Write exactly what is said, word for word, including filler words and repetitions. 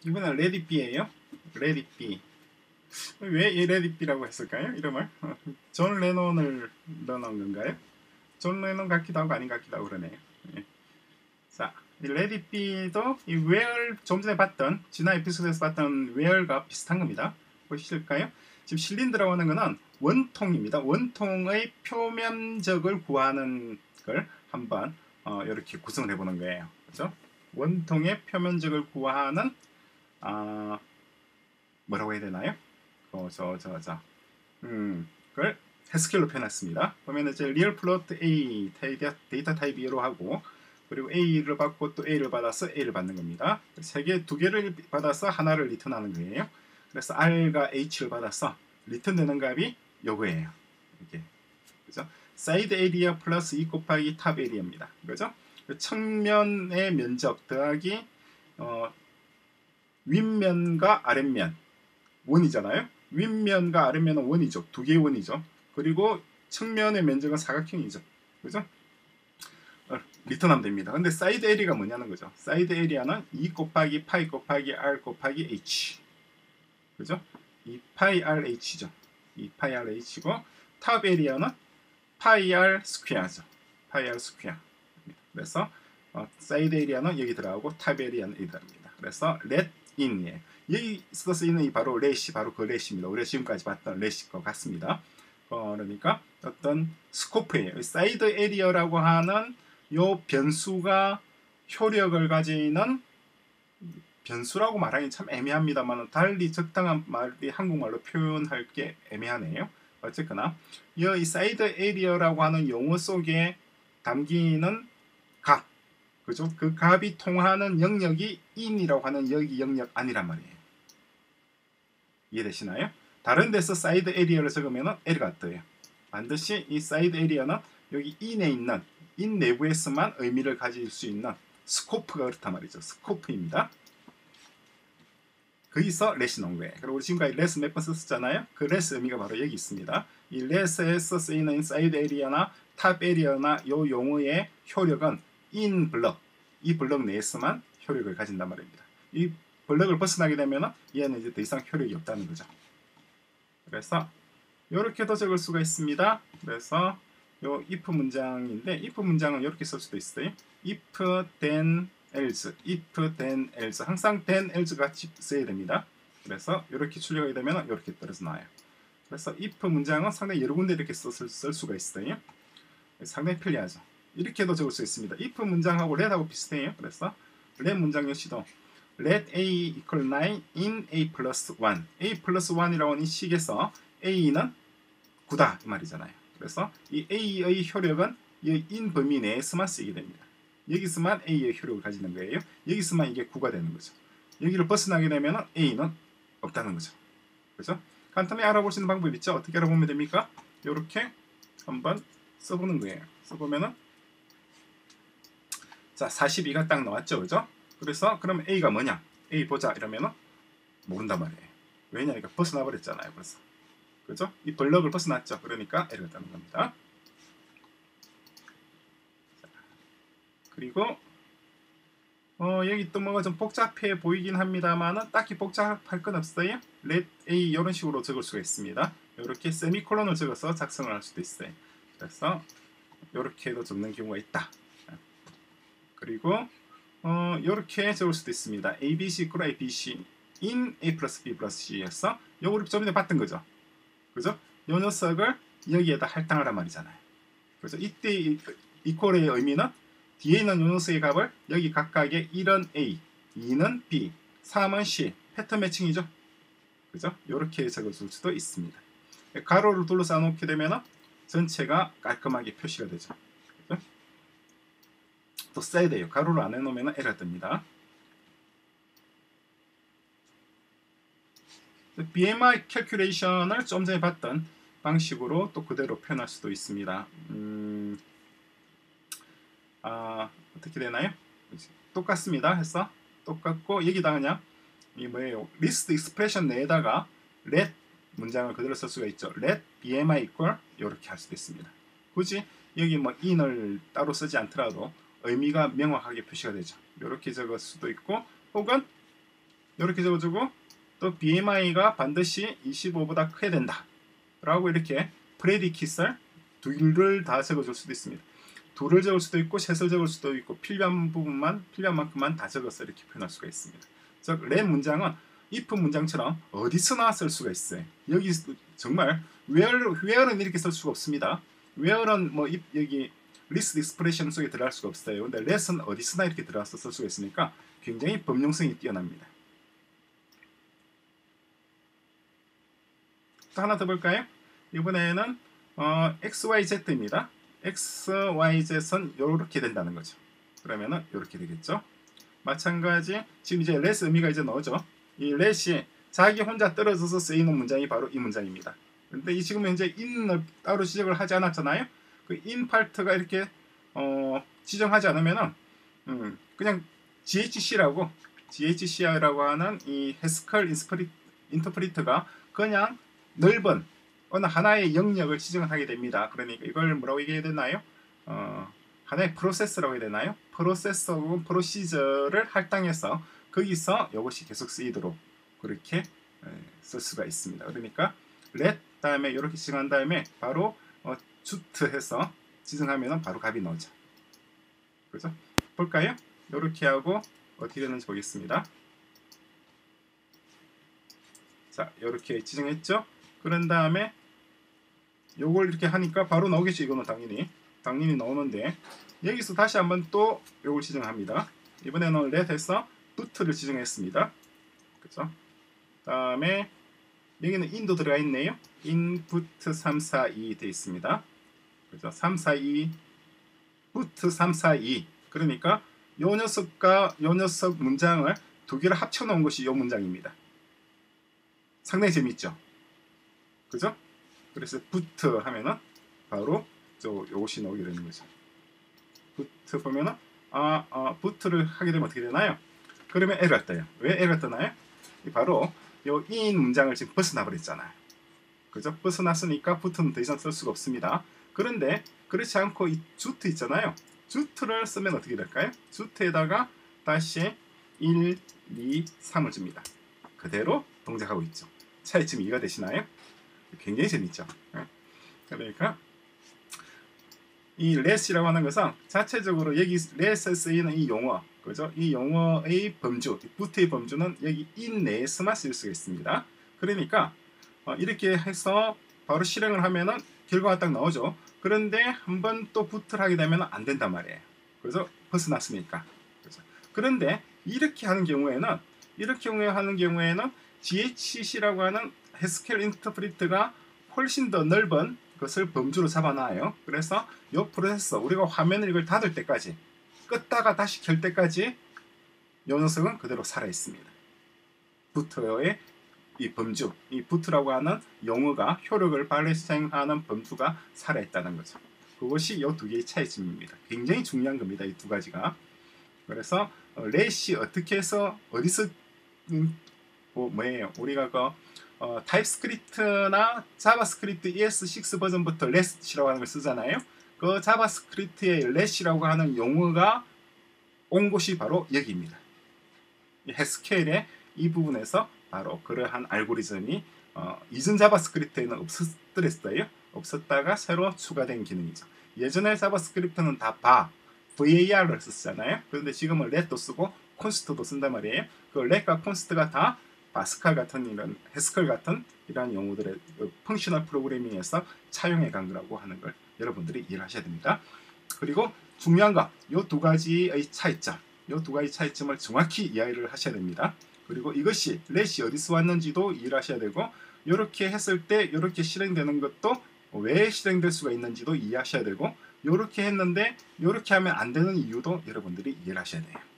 이번엔 let it be예요. let it be. 왜 이 let it be라고 했을까요? 이름을? 존 레논을 넣어놓은 건가요? 존 레논 같기도 하고 아닌 같기도 하고 그러네요. 예. 자, 이 let it be도 이 where 좀 전에 봤던 지난 에피소드에서 봤던 where가 비슷한 겁니다. 보실까요? 지금 실린 들어가는 거는 원통입니다. 원통의 표면적을 구하는 걸 한번 어, 이렇게 구성을 해보는 거예요. 그렇죠? 원통의 표면적을 구하는 아, 뭐라고 해야 되나요? 어, 저, 저, 저. 음, 그걸 해스케일로 표현했습니다. 보면 이제 real float A 데이터 타입 A로 하고 그리고 A를 받고 또 A를 받아서 A를 받는 겁니다. 세 개, 두 개를 받아서 하나를 리턴하는 거예요. 그래서 R과 H를 받아서 리턴되는 값이 요거예요. 이렇게. 그죠? 사이드 에리아 플러스 이 곱하기 탑 에리아입니다. 그죠? 측면의 면적 더하기 어, 윗면과 아랫면 원이잖아요. 윗면과 아랫면은 원이죠. 두 개의 원이죠. 그리고 측면의 면적은 사각형이죠. 그죠? 어, 리턴하면 됩니다. 근데 사이드 에리아가 뭐냐는 거죠. 사이드 에리아는 이 곱하기 파이 곱하기 r 곱하기 h. 그죠? 이 파이 r h죠. 이 파이 r h고 탑 에리아는 파이 r 스퀘어죠. 파이 r 스퀘어. 그래서 어, 사이드 에리아는 여기 들어가고 탑 에리아는 여기 들어갑니다. 그래서 let in이에요. 여기서 쓰이는 이 바로 let이 바로 그 let입니다. 우리가 지금까지 봤던 let일 것 같습니다. 어, 그러니까 어떤 스코프예요. 사이드 에리어라고 하는 요 변수가 효력을 가지는 변수라고 말하기 참 애매합니다만 달리 적당한 말이 한국말로 표현할 게 애매하네요. 어쨌거나 이 사이드 에리어라고 하는 용어 속에 담기는 값, 그죠? 그 값이 통하는 영역이 in이라고 하는 여기 영역 아니란 말이에요. 이해되시나요? 다른 데서 사이드 에리어를 적으면 L가 떠요. 반드시 이 사이드 에리어는 여기 in에 있는 in 내부에서만 의미를 가질 수 있는 스코프가 그렇단 말이죠. 스코프입니다. 거기서 let이 나온 거예요. 그리고 우리 지금까지 let 몇 번 썼잖아요. 그 let 의미가 바로 여기 있습니다. 이 let에서 쓰이는 사이드 에리어나 탑 에리어나 요 용어의 효력은 in 블럭, 이 블럭 내에서만 효력을 가진단 말입니다. 이 블럭을 벗어나게 되면 얘는 이제 더 이상 효력이 없다는 거죠. 그래서 이렇게도 적을 수가 있습니다. 그래서 요 if 문장인데 if 문장은 이렇게 쓸 수도 있어요. if then else, if then else 항상 then else 같이 써야 됩니다. 그래서 이렇게 출력하게 되면 이렇게 떨어져 나와요. 그래서 if 문장은 상당히 여러 군데 이렇게 쓸, 쓸 수가 있어요. 상당히 편리하죠. 이렇게도 적을 수 있습니다. if 문장하고 let하고 비슷해요. 그래서 let 문장 역시도 let a equal nine in a plus one. a 플러스 일이라고 하는 이 식에서 a는 구다 이 말이잖아요. 그래서 이 a의 효력은 이 in 범위 내에서만 쓰이게 됩니다. 여기서만 a의 효력을 가지는 거예요. 여기서만 이게 구가 되는 거죠. 여기를 벗어나게 되면 a는 없다는 거죠. 그렇죠? 간단히 알아볼 수 있는 방법이 있죠. 어떻게 알아보면 됩니까? 이렇게 한번 써보는 거예요. 써보면은 자 사십이가 딱 나왔죠, 그죠? 그래서 그럼 a가 뭐냐? a 보자 이러면은 모른단 말이에요. 왜냐니까 벗어나 버렸잖아요, 벌써. 그죠? 이 블럭을 벗어났죠. 그러니까 L을 따는 겁니다. 자, 그리고 어, 여기 또 뭐가 좀 복잡해 보이긴 합니다만은 딱히 복잡할 건 없어요. let a 이런 식으로 적을 수가 있습니다. 이렇게 세미콜론을 적어서 작성을 할 수도 있어요. 그래서 이렇게도 적는 경우가 있다. 그리고 어, 이렇게 적을 수도 있습니다. abc equal abc in a plus b plus c에서 이거 우리 좀 전에 봤던 거죠. 그죠? 이 녀석을 여기에다 할당하란 말이잖아요. 그래서 이때 이퀄의 의미는 뒤에 있는 이 녀석의 값을 여기 각각의 일은 A, 이는 B, 삼은 C 패턴 매칭이죠. 그죠? 이렇게 적어줄 수도 있습니다. 가로를 둘러싸 놓게 되면 전체가 깔끔하게 표시가 되죠. 그죠? 또 써야 돼요. 가로를 안 해놓으면 에러 뜹니다. 비엠아이 캘큘레이션을 좀 전에 봤던 방식으로 또 그대로 표현할 수도 있습니다. 음, 아, 어떻게 되나요? 똑같습니다. 해서 똑같고 여기다 그냥 이 뭐예요? 리스트 익스프레션 내에다가 let 문장을 그대로 쓸 수가 있죠. let 비엠아이 equal 이렇게 할 수도 있습니다. 굳이 여기 뭐 in을 따로 쓰지 않더라도 의미가 명확하게 표시가 되죠. 이렇게 적을 수도 있고 혹은 이렇게 적어주고 또 비엠아이가 반드시 이십오보다 커야 된다 라고 이렇게 프레디킷을 둘을 다 적어줄 수도 있습니다. 둘을 적을 수도 있고 셋을 적을 수도 있고 필요한 부분만 필요한 만큼만 다 적어서 이렇게 표현할 수가 있습니다. 즉 let 문장은 if 문장처럼 어디서나 쓸 수가 있어요. 여기 정말 where, where는 이렇게 쓸 수가 없습니다. where는 뭐 여기 list expression 속에 들어갈 수가 없어요. 근데 let은 어디서나 이렇게 들어가서 쓸 수가 있으니까 굉장히 범용성이 뛰어납니다. 또 하나 더 볼까요? 이번에는 어, 엑스 와이 제트입니다. 엑스 와이 zet은 이렇게 된다는 거죠. 그러면은 이렇게 되겠죠. 마찬가지 지금 이제 let 의미가 이제 나오죠. 이 let이 자기 혼자 떨어져서 쓰이는 문장이 바로 이 문장입니다. 근데 이 지금 현재 in을 따로 지적을 하지 않았잖아요. 그 in 파트가 이렇게 어, 지정하지 않으면은 음, 그냥 지에이치씨라고 지에이치씨라고 하는 이 해스컬 인터프리터가 그냥 넓은 어느 하나의 영역을 지정을 하게 됩니다. 그러니까 이걸 뭐라고 얘기해야 되나요? 어, 하나의 프로세스라고 해야 되나요? 프로세서 혹은 프로시저를 할당해서 거기서 이것이 계속 쓰이도록 그렇게 에, 쓸 수가 있습니다. 그러니까 let 다음에 이렇게 지정한 다음에 바로 어, 주트 해서 지정하면 바로 값이 나오죠. 그죠? 볼까요? 이렇게 하고 어떻게 되는지 보겠습니다. 자, 이렇게 지정했죠? 그런 다음에 요걸 이렇게 하니까 바로 나오겠죠. 이거는 당연히 당연히 나오는데 여기서 다시 한번 또 요걸 지정합니다. 이번에는 let 해서 put를 지정했습니다. 그죠? 다음에 여기는 in도 들어가 있네요. input 삼, 사, 이 되어 있습니다. 그죠? 삼, 사, 이 put 삼, 사, 이 그러니까 요 녀석과 요 녀석 문장을 두 개를 합쳐 놓은 것이 요 문장입니다. 상당히 재밌죠? 그죠? 그래서 put 하면은 바로 저 요것이 나오게 되는 거죠. put 보면은 아, 아 put를 하게 되면 어떻게 되나요? 그러면 에러가 떠요. 왜 에러가 뜨나요? 바로 요 in 문장을 지금 벗어나 버렸잖아요. 그죠? 벗어났으니까 put는 더 이상 쓸 수가 없습니다. 그런데 그렇지 않고 이 주트 있잖아요. 주트를 쓰면 어떻게 될까요? 주트에다가 다시 일, 이, 삼을 줍니다. 그대로 동작하고 있죠. 차이점이 이해가 되시나요? 굉장히 재밌죠. 그러니까 이 let이라고 하는 것은 자체적으로 여기 let에 쓰이는 이 용어, 그죠? 이 용어의 범주, put의 범주는 여기 in 내에서만 쓸 수가 있습니다. 그러니까 어, 이렇게 해서 바로 실행을 하면은 결과가 딱 나오죠. 그런데 한번 또 put를 하게 되면 안 된단 말이에요. 그래서 벗어났으니까. 그죠? 그런데 이렇게 하는 경우에는 이렇게 하는 경우에는 지에이치씨라고 하는 해스켈 인터프리트가 훨씬 더 넓은 것을 범주로 잡아놔요. 그래서 이 프로세서 우리가 화면을 이걸 닫을 때까지 껐다가 다시 켤 때까지 이 녀석은 그대로 살아 있습니다. 부트의 이 범주, 이 부트라고 하는 용어가 효력을 발생하는 범주가 살아 있다는 거죠. 그것이 이 두 개의 차이점입니다. 굉장히 중요한 겁니다. 이 두 가지가. 그래서 어, let이 어떻게 해서 어디서 음, 뭐, 뭐예요? 우리가 그 어, 타입스크립트나 자바스크립트 이에스 식스 버전부터 let이라고 하는 걸 쓰잖아요. 그 자바스크립트의 let이라고 하는 용어가 온 곳이 바로 여기입니다. 이 해스케일의 이 부분에서 바로 그러한 알고리즘이 어, 이전 자바스크립트에는 없었더랬어요. 없었다가 새로 추가된 기능이죠. 예전에 자바스크립트는 다 바, 브이에이알을 썼잖아요. 그런데 지금은 let도 쓰고 콘스트도 쓴단 말이에요. 그 let과 콘스트가 다 파스칼 같은 이런 해스컬 같은 이러한 용어들의 펑셔널 프로그래밍에서 차용해 간 거라고 하는 걸 여러분들이 이해를 하셔야 됩니다. 그리고 중요한 거, 이 두 가지의 차이점, 이 두 가지 차이점을 정확히 이해를 하셔야 됩니다. 그리고 이것이 let이 어디서 왔는지도 이해를 하셔야 되고, 이렇게 했을 때 이렇게 실행되는 것도 왜 실행될 수가 있는지도 이해하셔야 되고, 이렇게 했는데 이렇게 하면 안 되는 이유도 여러분들이 이해를 하셔야 돼요.